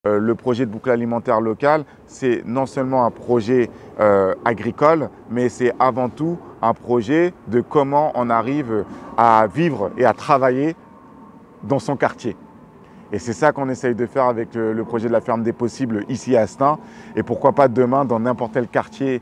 Le projet de boucle alimentaire locale, c'est non seulement un projet agricole, mais c'est avant tout un projet de comment on arrive à vivre et à travailler dans son quartier. Et c'est ça qu'on essaye de faire avec le projet de la ferme des possibles ici à Stains, et pourquoi pas demain dans n'importe quel quartier.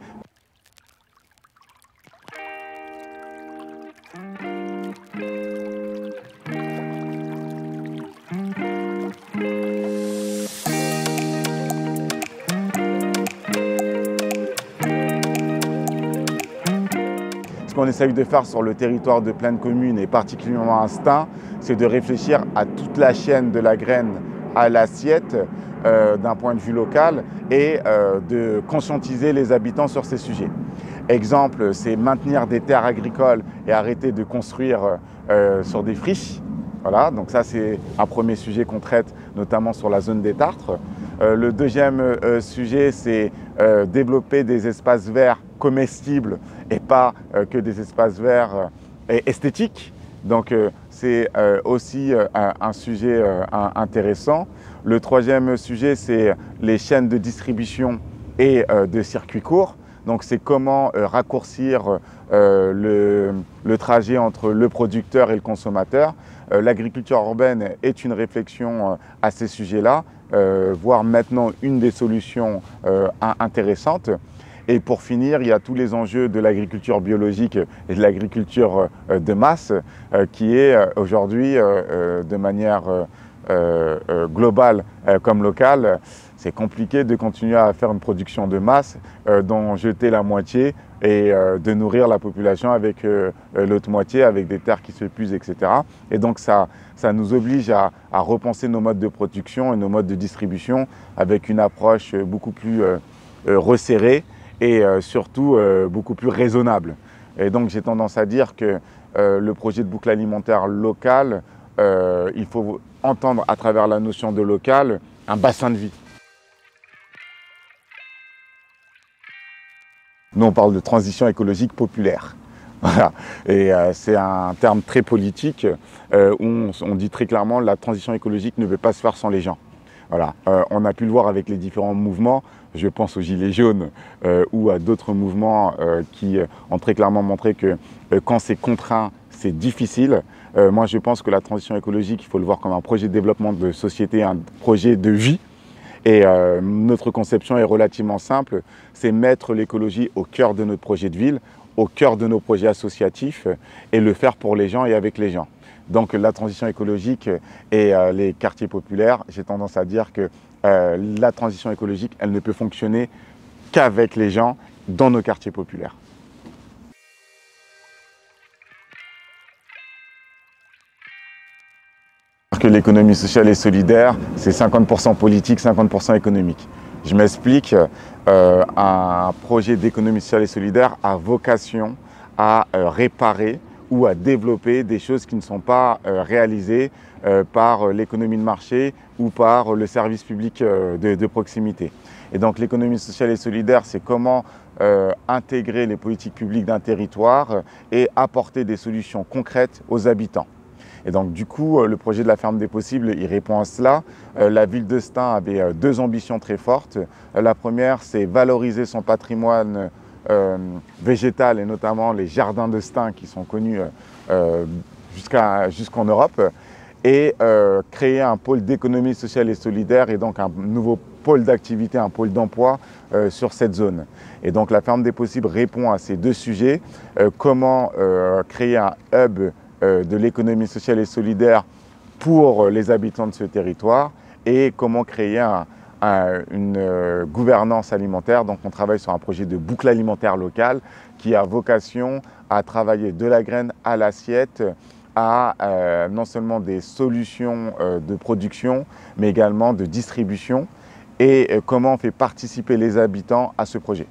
Ce qu'on essaye de faire sur le territoire de Plaine Commune et particulièrement à Stains, c'est de réfléchir à toute la chaîne de la graine à l'assiette d'un point de vue local et de conscientiser les habitants sur ces sujets. Exemple, c'est maintenir des terres agricoles et arrêter de construire sur des friches. Voilà, donc ça c'est un premier sujet qu'on traite notamment sur la zone des Tartres. Le deuxième sujet, c'est développer des espaces verts comestibles et pas que des espaces verts esthétiques. Donc c'est aussi un sujet intéressant. Le troisième sujet, c'est les chaînes de distribution et de circuits courts. Donc c'est comment raccourcir le trajet entre le producteur et le consommateur. L'agriculture urbaine est une réflexion à ces sujets-là, voire maintenant une des solutions intéressantes. Et pour finir, il y a tous les enjeux de l'agriculture biologique et de l'agriculture de masse qui est aujourd'hui de manière globale comme locale. C'est compliqué de continuer à faire une production de masse, d'en jeter la moitié et de nourrir la population avec l'autre moitié, avec des terres qui s'épuisent, etc. Et donc ça nous oblige à repenser nos modes de production et nos modes de distribution avec une approche beaucoup plus resserrée et surtout beaucoup plus raisonnable. Et donc j'ai tendance à dire que le projet de boucle alimentaire locale, il faut entendre à travers la notion de local un bassin de vie. Nous, on parle de transition écologique populaire. Voilà. Et c'est un terme très politique où on dit très clairement que la transition écologique ne peut pas se faire sans les gens. Voilà. On a pu le voir avec les différents mouvements. Je pense aux Gilets jaunes ou à d'autres mouvements qui ont très clairement montré que quand c'est contraint, c'est difficile. Moi, je pense que la transition écologique, il faut le voir comme un projet de développement de société, un projet de vie. Et notre conception est relativement simple, c'est mettre l'écologie au cœur de notre projet de ville, au cœur de nos projets associatifs et le faire pour les gens et avec les gens. Donc la transition écologique et les quartiers populaires, j'ai tendance à dire que la transition écologique, elle ne peut fonctionner qu'avec les gens dans nos quartiers populaires. Que l'économie sociale et solidaire, c'est 50% politique, 50% économique. Je m'explique, un projet d'économie sociale et solidaire a vocation à réparer ou à développer des choses qui ne sont pas réalisées par l'économie de marché ou par le service public de proximité. Et donc l'économie sociale et solidaire, c'est comment intégrer les politiques publiques d'un territoire et apporter des solutions concrètes aux habitants. Et donc du coup, le projet de la ferme des possibles, il répond à cela. La ville de Stains avait deux ambitions très fortes. La première, c'est valoriser son patrimoine végétal et notamment les jardins de Stains qui sont connus jusqu'en Europe et créer un pôle d'économie sociale et solidaire et donc un nouveau pôle d'activité, un pôle d'emploi sur cette zone. Et donc la ferme des possibles répond à ces deux sujets. Comment créer un hub de l'économie sociale et solidaire pour les habitants de ce territoire et comment créer une gouvernance alimentaire. Donc on travaille sur un projet de boucle alimentaire locale qui a vocation à travailler de la graine à l'assiette à non seulement des solutions de production mais également de distribution et comment on fait participer les habitants à ce projet.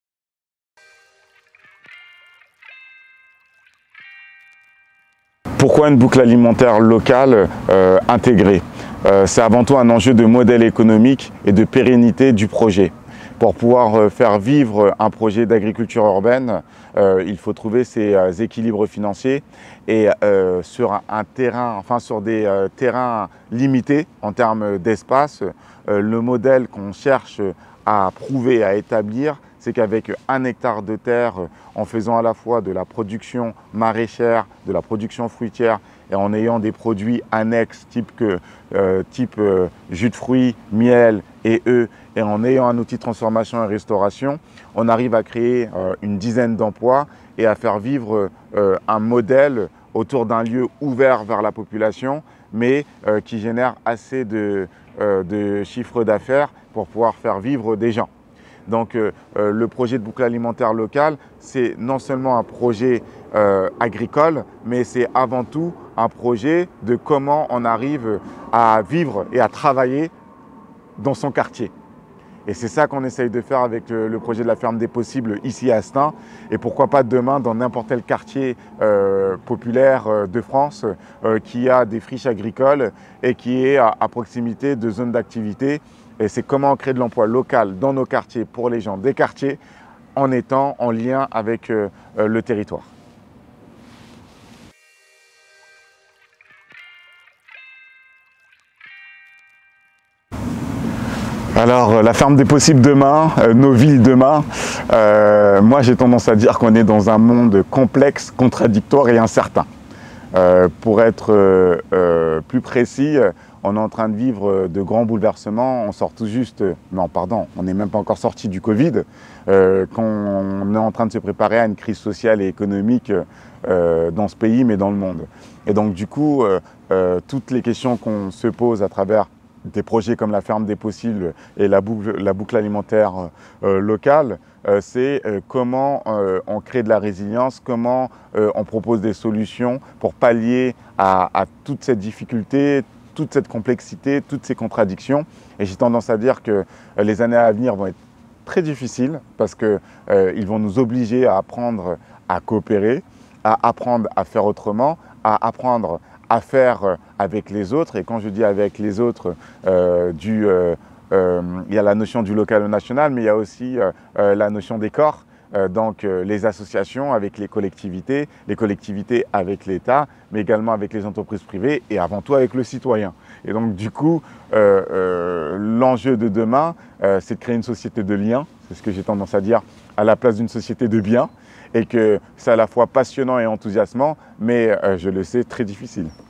Pourquoi une boucle alimentaire locale intégrée? C'est avant tout un enjeu de modèle économique et de pérennité du projet. Pour pouvoir faire vivre un projet d'agriculture urbaine, il faut trouver ces équilibres financiers et sur sur des terrains limités en termes d'espace, le modèle qu'on cherche à prouver, à établir, c'est qu'avec 1 hectare de terre, en faisant à la fois de la production maraîchère, de la production fruitière et en ayant des produits annexes type jus de fruits, miel et œufs, et en ayant un outil de transformation et restauration, on arrive à créer une dizaine d'emplois et à faire vivre un modèle autour d'un lieu ouvert vers la population, mais qui génère assez de chiffre d'affaires pour pouvoir faire vivre des gens. Donc le projet de boucle alimentaire locale, c'est non seulement un projet agricole, mais c'est avant tout un projet de comment on arrive à vivre et à travailler dans son quartier. Et c'est ça qu'on essaye de faire avec le projet de la ferme des possibles ici à Stains, et pourquoi pas demain dans n'importe quel quartier populaire de France qui a des friches agricoles et qui est à proximité de zones d'activité. Et c'est comment créer de l'emploi local dans nos quartiers pour les gens des quartiers en étant en lien avec le territoire. Alors, la ferme des possibles demain, nos villes demain, moi j'ai tendance à dire qu'on est dans un monde complexe, contradictoire et incertain. Pour être plus précis, on est en train de vivre de grands bouleversements. On sort tout juste, non pardon, on n'est même pas encore sorti du Covid, qu'on est en train de se préparer à une crise sociale et économique dans ce pays, mais dans le monde. Et donc du coup, toutes les questions qu'on se pose à travers des projets comme la ferme des possibles et la boucle alimentaire locale, c'est comment on crée de la résilience, comment on propose des solutions pour pallier à toute cette difficulté, toute cette complexité, toutes ces contradictions. Et j'ai tendance à dire que les années à venir vont être très difficiles parce qu'ils vont nous obliger à apprendre à coopérer, à apprendre à faire autrement, à apprendre à faire avec les autres. Et quand je dis avec les autres, il y a la notion du local au national, mais il y a aussi la notion des corps. Donc les associations avec les collectivités avec l'État, mais également avec les entreprises privées et avant tout avec le citoyen. Et donc du coup, l'enjeu de demain, c'est de créer une société de liens, c'est ce que j'ai tendance à dire, à la place d'une société de biens, et que c'est à la fois passionnant et enthousiasmant, mais je le sais, très difficile.